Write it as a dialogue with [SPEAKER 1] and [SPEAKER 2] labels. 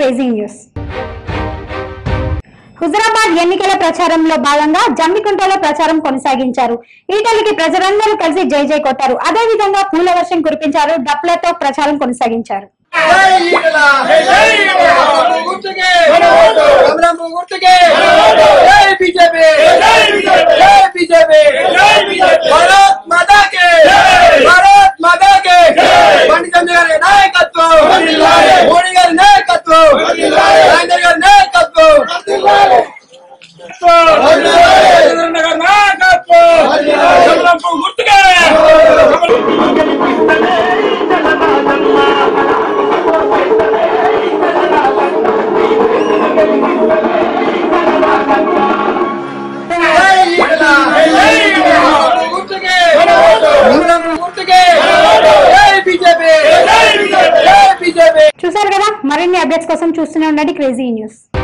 [SPEAKER 1] Crazy news. Huzurabad ఎన్నికల ప్రచారంలో భాగంగా జమ్మికుంటలో ప్రచారం కొనసాగించారు. ఈటలికి ప్రజలందరూ కలిసి జై జై కొట్టారు. అదే విధంగా పూల వర్షం కురిపించారు. డప్లతో ప్రచారం కొనసాగించారు. చూసారు కదా, మరిన్ని అప్డేట్స్ కోసం చూస్తూనే ఉండండి క్రేజీ న్యూస్.